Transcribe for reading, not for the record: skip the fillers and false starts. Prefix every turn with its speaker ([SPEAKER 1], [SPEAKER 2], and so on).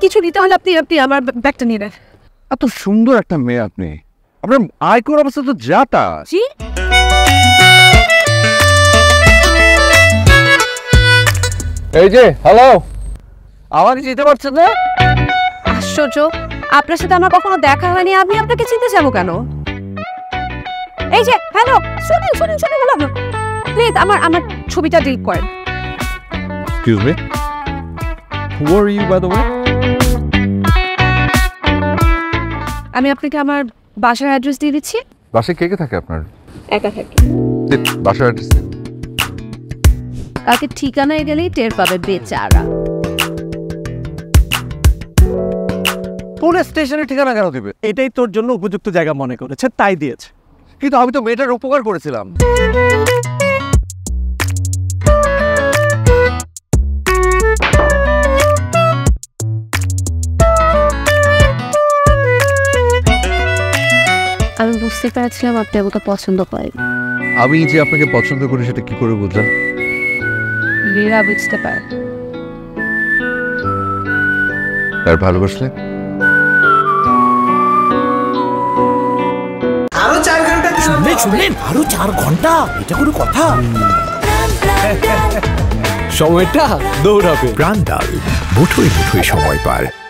[SPEAKER 1] কিছু নিতে হলে আপনি আপনি আমার ব্যাগটা নিয়ে নেন।
[SPEAKER 2] এত সুন্দর একটা মেয়ে আপনি, আপনার আয়কর অবস্থা তো যাতা।
[SPEAKER 1] জি
[SPEAKER 2] এই যে হ্যালো, আমাকে চিনতে পারছেন না?
[SPEAKER 1] আশ্চর্য, আপনার সাথে আমার কখনো দেখা হয়নি, আমি আপনাকে চিনতে যাবো কেন? এই যে হ্যালো, শুনুন শুনুন শুনুন, হ্যালো প্লিজ আমার আমার ছবিটা ডিলিট করেন।
[SPEAKER 2] Excuse me, who are you by the way?
[SPEAKER 1] আমি আপনাকে আমার বাসার অ্যাড্রেস দিয়ে দিচ্ছি।
[SPEAKER 2] বাসায় কে কে থাকে আপনার?
[SPEAKER 1] একা থাকি।
[SPEAKER 2] বাসার অ্যাড্রেস
[SPEAKER 1] কালকে ঠিকানায় গেলেই টের পাবে বেচারা।
[SPEAKER 3] পুলিশ স্টেশনের ঠিকানা কেন দিবে? এটাই তোর জন্য উপযুক্ত জায়গা মনে করেছে, তাই দিয়েছে।
[SPEAKER 2] কিন্তু আমি তো মেয়েটার উপকার করেছিলাম।
[SPEAKER 1] আমি বুঝতে পেরেছিলাম আপনি আমাকে পছন্দ করেন।
[SPEAKER 2] আমি যে আপনাকে পছন্দ করি সেটা কি করে বুঝলেন?
[SPEAKER 1] লীলা বুঝতে পারে।
[SPEAKER 2] আর ভালোবাসলে?
[SPEAKER 4] আরো 4 ঘন্টা
[SPEAKER 5] শুনলেন আরো 4 ঘন্টা, এটা কোনো কথা? সময়টা দৌড়াবে।
[SPEAKER 6] প্রাণডাল মুঠোয় মুঠোয় সময় পার।